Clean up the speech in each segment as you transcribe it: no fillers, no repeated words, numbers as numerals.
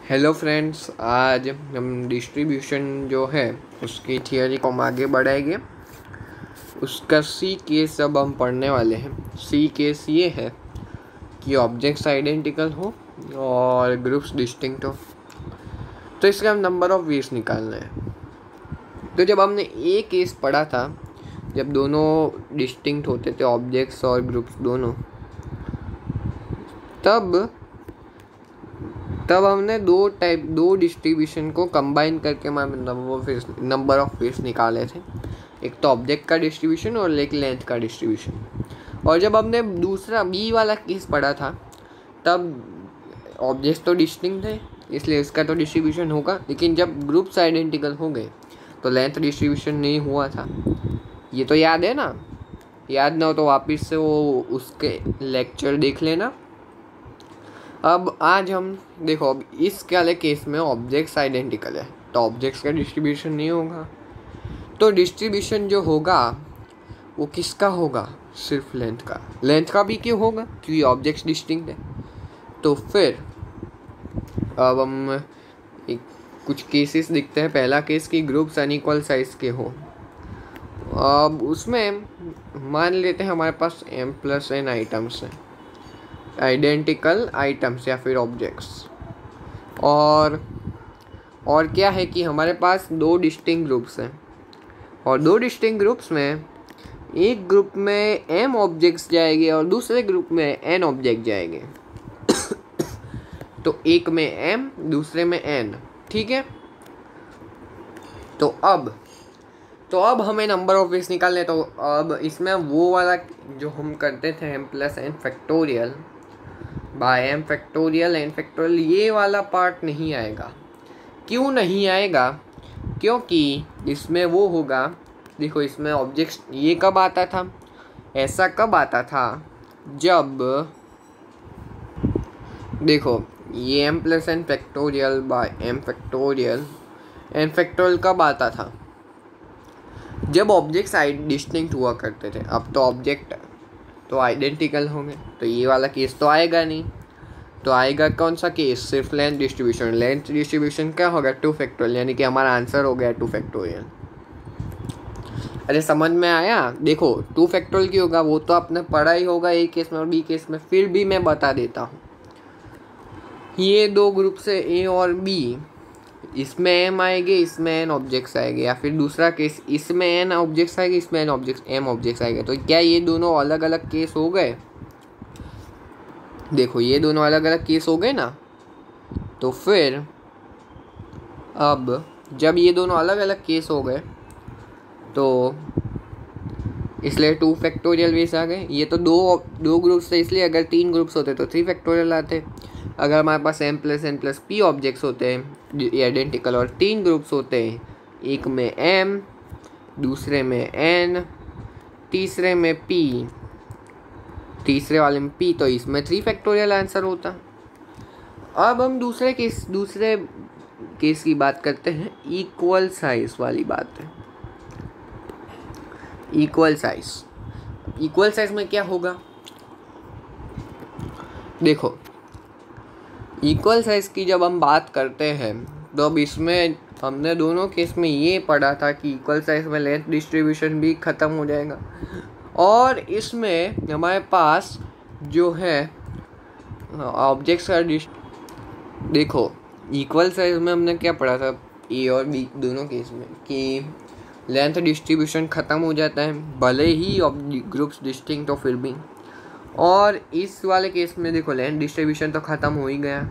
Hello friends, आज हम distribution जो है उसकी थियरी को हम आगे बढ़ाएंगे। उसका सी केस अब हम पढ़ने वाले हैं। सी केस ये है कि ऑब्जेक्ट्स आइडेंटिकल हो और ग्रुप्स डिस्टिंक्ट हो, तो इसका हम नंबर ऑफ वेज निकालना है। तो जब हमने ए केस पढ़ा था, जब दोनों डिस्टिंक्ट होते थे ऑब्जेक्ट्स और ग्रुप्स दोनों, तब हमने दो डिस्ट्रीब्यूशन को कंबाइन करके नंबर ऑफ फेस निकाले थे। एक तो ऑब्जेक्ट का डिस्ट्रीब्यूशन और एक लेंथ का डिस्ट्रीब्यूशन। और जब हमने दूसरा बी वाला केस पढ़ा था, तब ऑब्जेक्ट्स तो डिस्टिंक्ट थे, इसलिए इसका तो डिस्ट्रीब्यूशन होगा। लेकिन जब ग्रुप्स आइडेंटिकल हो गए तो लेंथ डिस्ट्रीब्यूशन नहीं हुआ था। ये तो याद है ना? याद ना हो तो वापस से वो उसके लेक्चर देख लेना। अब आज हम देखो, अब इस वाले केस में ऑब्जेक्ट्स आइडेंटिकल है तो ऑब्जेक्ट्स का डिस्ट्रीब्यूशन नहीं होगा। तो डिस्ट्रीब्यूशन जो होगा वो किसका होगा? सिर्फ लेंथ का। लेंथ का भी क्यों होगा? क्योंकि ऑब्जेक्ट्स डिस्टिंक्ट है। तो फिर अब हम कुछ केसेस दिखते हैं। पहला केस कि ग्रुप्स अनइक्वल साइज के हो। अब उसमें मान लेते हैं हमारे पास m+n आइटम्स हैं, आइडेंटिकल आइटम्स या फिर ऑब्जेक्ट्स। और क्या है कि हमारे पास दो डिस्टिंक्ट ग्रुप्स हैं, और दो डिस्टिंक्ट ग्रुप्स में एक ग्रुप में m ऑब्जेक्ट्स जाएंगे और दूसरे ग्रुप में n ऑब्जेक्ट जाएंगे। तो एक में m, दूसरे में n। ठीक है। तो अब हमें नंबर ऑफ वेज निकालने। तो अब इसमें वो वाला जो हम करते थे m+n factorial by m factorial n factorial, ये वाला पार्ट नहीं आएगा। क्यों नहीं आएगा? क्योंकि इसमें वो होगा, देखो इसमें ऑब्जेक्ट्स ये कब आता था, ऐसा कब आता था जब, देखो ये m+n factorial by m factorial n factorial कब आता था? जब ऑब्जेक्ट्स डिस्टिंक्ट हुआ करते थे। अब तो ऑब्जेक्ट तो आइडेंटिकल होंगे, तो ये वाला केस तो आएगा नहीं। तो आएगा कौन सा केस? सिर्फ लेंथ डिस्ट्रीब्यूशन। लेंथ डिस्ट्रीब्यूशन क्या होगा? 2 फैक्टोरियल, यानी कि हमारा आंसर हो गया 2 फैक्टोरियल। अरे समझ में आया? देखो 2 फैक्टोरियल क्यों होगा वो तो आपने पढ़ा ही होगा ए केस में और बी केस में, फिर भी मैं बता देता हूँ। ये दो ग्रुप से ए और बी, इसमें m आएंगे, इसमें n ऑब्जेक्ट्स आएंगे। या फिर दूसरा केस, इसमें n ऑब्जेक्ट्स आएंगे, इसमें n ऑब्जेक्ट्स m ऑब्जेक्ट्स आएंगे। तो क्या ये दोनों अलग अलग केस हो गए? देखो ये दोनों अलग अलग केस हो गए ना। तो फिर अब जब ये दोनों अलग अलग केस हो गए तो इसलिए 2 फैक्टोरियल वेज आ गए। ये तो दो ग्रुप्स थे, इसलिए अगर 3 ग्रुप्स होते तो 3 फैक्टोरियल आते। अगर हमारे पास m+n+p ऑब्जेक्ट्स होते हैं आइडेंटिकल और 3 ग्रुप्स होते हैं, एक में m, दूसरे में n, तीसरे में p, तीसरे वाले में p, तो इसमें 3 फैक्टोरियल आंसर होता। अब हम दूसरे केस की बात करते हैं। इक्वल साइज वाली बात है। इक्वल साइज में क्या होगा? देखो इक्वल साइज की जब हम बात करते हैं तो अब इसमें हमने दोनों केस में ये पढ़ा था कि इक्वल साइज में लेंथ डिस्ट्रीब्यूशन भी ख़त्म हो जाएगा। और इसमें हमारे पास जो है ऑब्जेक्ट्स का देखो इक्वल साइज में हमने क्या पढ़ा था ए और बी दोनों केस में, कि लेंथ डिस्ट्रीब्यूशन ख़त्म हो जाता है भले ही ग्रुप्स डिस्टिंक्ट हो फिर भी। और इस वाले केस में देखो लेंथ डिस्ट्रीब्यूशन तो ख़त्म हो ही गया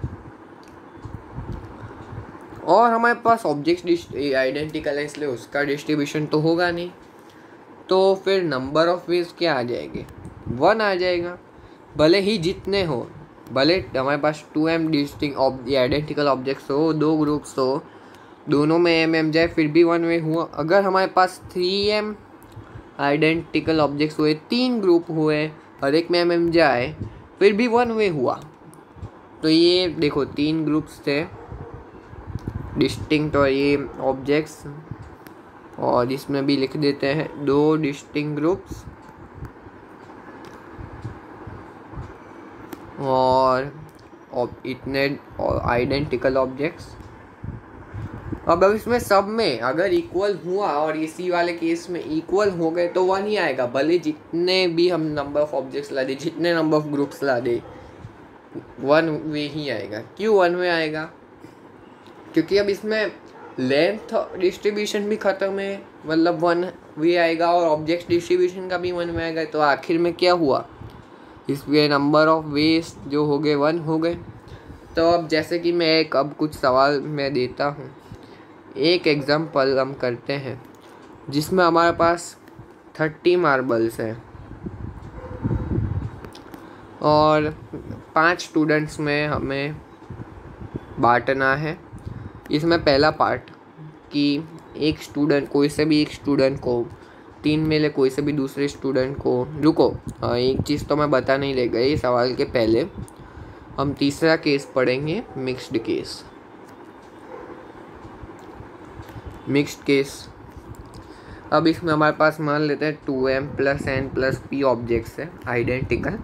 और हमारे पास ऑब्जेक्ट्स आइडेंटिकल है, इसलिए उसका डिस्ट्रीब्यूशन तो होगा नहीं। तो फिर नंबर ऑफ वेज क्या आ जाएंगे? 1 आ जाएगा। भले ही जितने हो, भले हमारे पास 2m डिस्टिंक्ट आइडेंटिकल ऑब्जेक्ट्स हो, 2 ग्रुप्स हो, दोनों में m जाए फिर भी 1 वे हुआ। अगर हमारे पास 3m आइडेंटिकल ऑब्जेक्ट्स हुए, 3 ग्रुप हुए और एक में m जाए फिर भी 1 वे हुआ। तो ये देखो 3 ग्रुप्स थे डिस्टिंक्ट और ये ऑब्जेक्ट्स, और इसमें भी लिख देते हैं 2 डिस्टिंक्ट ग्रुप्स और इतने आइडेंटिकल ऑब्जेक्ट्स। अब इसमें सब में अगर इक्वल हुआ और इसी वाले केस में इक्वल हो गए तो 1 ही आएगा, भले जितने भी हम नंबर ऑफ ऑब्जेक्ट्स ला दे, जितने नंबर ऑफ ग्रुप्स ला दे, 1 वे ही आएगा। क्यों 1 वे आएगा? क्योंकि अब इसमें लेंथ डिस्ट्रीब्यूशन भी ख़त्म है, मतलब 1 वे आएगा, और ऑब्जेक्ट डिस्ट्रीब्यूशन का भी 1 वे आएगा। तो आखिर में क्या हुआ, इसमें नंबर ऑफ वेज जो हो गए 1 हो गए। तो अब जैसे कि मैं अब कुछ सवाल मैं देता हूँ, एक एग्जाम्पल हम करते हैं जिसमें हमारे पास 30 मार्बल्स हैं और 5 स्टूडेंट्स में हमें बांटना है। इसमें पहला पार्ट कि एक स्टूडेंट, कोई से भी एक स्टूडेंट को 3 में ले, कोई से भी दूसरे स्टूडेंट को, रुको एक चीज़ तो मैं बता नहीं रह गई सवाल के पहले, हम तीसरा केस पढ़ेंगे, मिक्स्ड केस। मिक्स्ड केस, अब इसमें हमारे पास मान लेते हैं 2m + n + p ऑब्जेक्ट्स है आइडेंटिकल,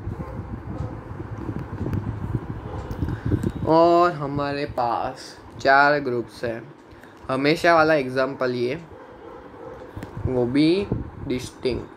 और हमारे पास 4 ग्रुप्स हैं। हमेशा वाला एग्जाम्पल ये, वो भी डिस्टिंक्ट।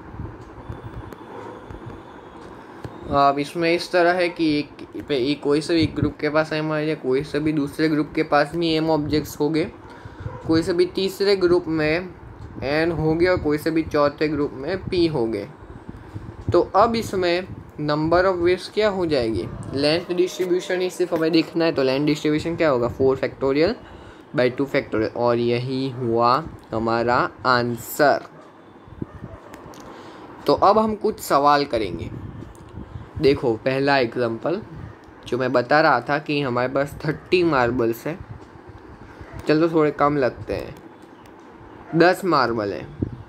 अब इसमें इस तरह है कि एक कोई से भी एक ग्रुप के पास m है, कोई से भी दूसरे ग्रुप के पास भी m ऑब्जेक्ट्स हो गए, कोई से भी तीसरे ग्रुप में n हो गए, और कोई से भी चौथे ग्रुप में p हो गए। तो अब इसमें नंबर ऑफ वेव्स क्या हो जाएगी, लेंथ डिस्ट्रीब्यूशन ही सिर्फ हमें देखना है, तो लेंथ डिस्ट्रीब्यूशन क्या होगा, 4 फैक्टोरियल बाई 2 फैक्टोरियल, और यही हुआ हमारा आंसर। तो अब हम कुछ सवाल करेंगे। देखो पहला एग्जांपल जो मैं बता रहा था कि हमारे पास 30 मार्बल्स है, चलो थोड़े कम लगते हैं, 10 मार्बल है,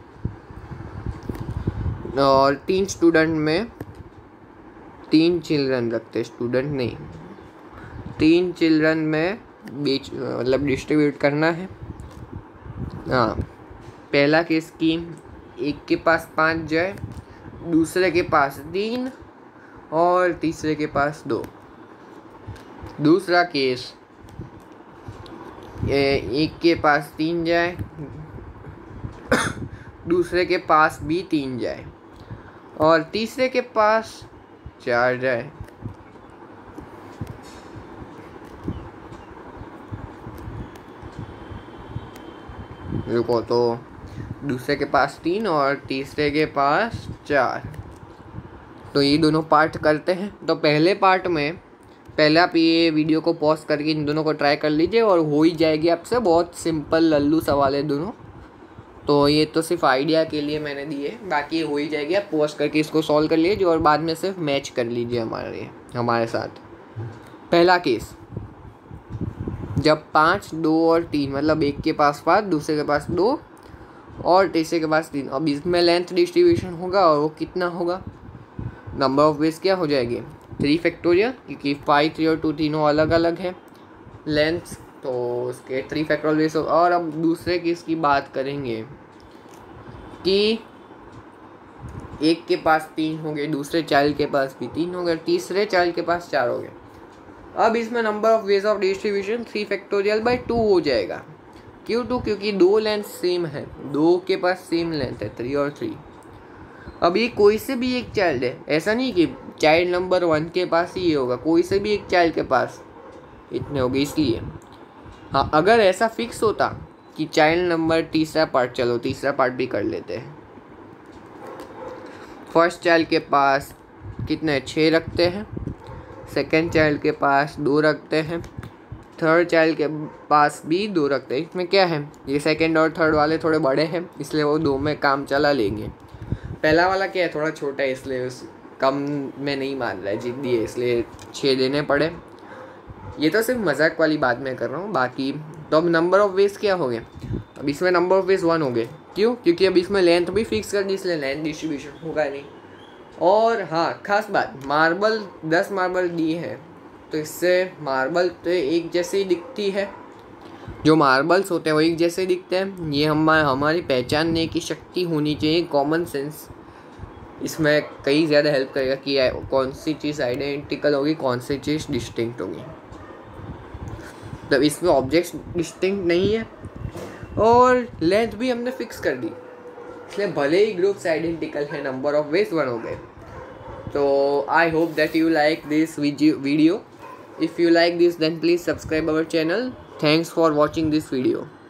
और 3 स्टूडेंट में 3 चिल्ड्रन रखते, स्टूडेंट नहीं, 3 चिल्ड्रन में बीच मतलब डिस्ट्रीब्यूट करना है। हाँ, पहला केस की एक के पास 5 जाए, दूसरे के पास 3 और तीसरे के पास 2। दूसरा केस, एक के पास 3 जाए, दूसरे के पास भी 3 जाए, और तीसरे के पास 4 जाए। रुको, तो दूसरे के पास 3 और तीसरे के पास 4, तो ये दोनों पार्ट करते हैं। तो पहले पार्ट में पहले आप ये वीडियो को पॉज करके इन दोनों को ट्राई कर लीजिए और हो ही जाएगी आपसे। बहुत सिंपल लल्लू सवाल है दोनों, तो ये तो सिर्फ आइडिया के लिए मैंने दिए, बाकी हो ही जाएगी। आप पॉज करके इसको सॉल्व कर लीजिए और बाद में सिर्फ मैच कर लीजिए हमारे साथ। पहला केस, जब 5, 2 और 3, मतलब एक के पास 5, दूसरे के पास 2 और तीसरे के पास 3। अब इसमें लेंथ डिस्ट्रीब्यूशन होगा और वो कितना होगा, नंबर ऑफ वेज क्या हो जाएगी, 3 फैक्टोरियल, क्योंकि 5, 3 और 2 तीनों अलग अलग है लेंथ, तो उसके 3 फैक्टोरियल वेज। और अब दूसरे केस की बात करेंगे कि एक के पास 3 हो गए, दूसरे चाइल्ड के पास भी 3 हो गए, तीसरे चाइल्ड के पास 4 हो गए। अब इसमें number of ways of distribution 3 factorial by 2 हो जाएगा। क्यों 2? क्योंकि 2 लेंथ सेम है, 2 के पास सेम लेंथ है, 3 और 3। अब ये कोई से भी एक चाइल्ड है, ऐसा नहीं कि चाइल्ड नंबर 1 के पास ही ये होगा, कोई से भी एक चाइल्ड के पास इतने होंगे। इसलिए हाँ, अगर ऐसा फिक्स होता कि चाइल्ड नंबर तीसरा पार्ट, चलो तीसरा पार्ट भी कर लेते हैं। फर्स्ट चाइल्ड के पास कितने 6 रखते हैं, सेकेंड चाइल्ड के पास 2 रखते हैं, थर्ड चाइल्ड के पास भी 2 रखते हैं। इसमें क्या है, ये सेकेंड और थर्ड वाले थोड़े बड़े हैं, इसलिए वो 2 में काम चला लेंगे। पहला वाला क्या है, थोड़ा छोटा है, इसलिए उस कम में नहीं मान रहा है, जिद्दी है, इसलिए 6 देने पड़े। ये तो सिर्फ मजाक वाली बात मैं कर रहा हूँ। बाकी तो अब नंबर ऑफ वेज क्या हो गए, अब इसमें नंबर ऑफ वेज 1 हो गए। क्यों? क्योंकि अब इसमें लेंथ भी फिक्स कर दी, इसलिए लेंथ डिस्ट्रीब्यूशन होगा नहीं। और हाँ, खास बात, मार्बल 10 मार्बल दी है, तो इससे मार्बल तो एक जैसे ही दिखती है, जो मार्बल्स होते हैं वो एक जैसे दिखते हैं। ये हमारी पहचानने की शक्ति होनी चाहिए, कॉमन सेंस। इसमें कई ज़्यादा हेल्प करेगा कि कौन सी चीज़ आइडेंटिकल होगी, कौन सी चीज़ डिस्टिंक्ट होगी। तब इसमें ऑब्जेक्ट्स डिस्टिंक्ट नहीं है और लेंथ भी हमने फिक्स कर दी, इसलिए भले ही ग्रुप्स आइडेंटिकल है, नंबर ऑफ वेज 1 हो गए। तो I hope that you like this video. If you like this, then please subscribe our channel. Thanks for watching this video.